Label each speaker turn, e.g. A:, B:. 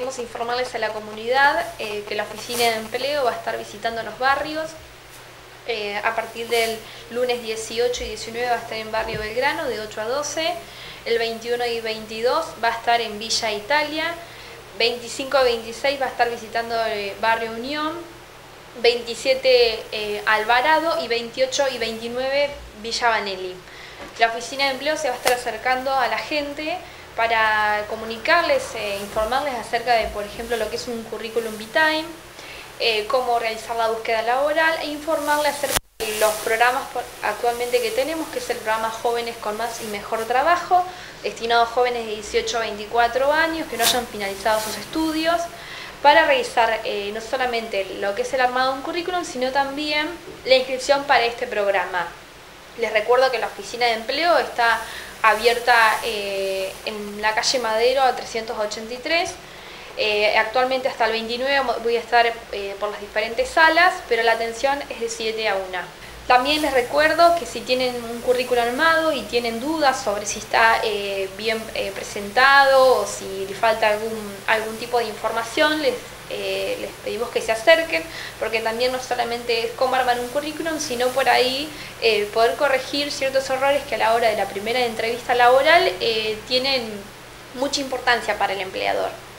A: queremos informarles a la comunidad que la Oficina de Empleo va a estar visitando los barrios. A partir del lunes 18 y 19 va a estar en Barrio Belgrano de 8 a 12, el 21 y 22 va a estar en Villa Italia, 25 a 26 va a estar visitando Barrio Unión, 27 Alvarado y 28 y 29 Villa Vanelli. La Oficina de Empleo se va a estar acercando a la gente para comunicarles, informarles acerca de, por ejemplo, lo que es un currículum vitae, cómo realizar la búsqueda laboral e informarles acerca de los programas actualmente que tenemos, que es el programa Jóvenes con Más y Mejor Trabajo, destinado a jóvenes de 18 a 24 años que no hayan finalizado sus estudios, para realizar no solamente lo que es el armado de un currículum, sino también la inscripción para este programa. Les recuerdo que la Oficina de Empleo está abierta en la calle Madero a 383. Actualmente hasta el 29 voy a estar por las diferentes salas, pero la atención es de 7 a 1. También les recuerdo que si tienen un currículum armado y tienen dudas sobre si está bien presentado o si le falta algún tipo de información, les pedimos que se acerquen, porque también no solamente es cómo armar un currículum, sino por ahí poder corregir ciertos errores que a la hora de la primera entrevista laboral tienen mucha importancia para el empleador.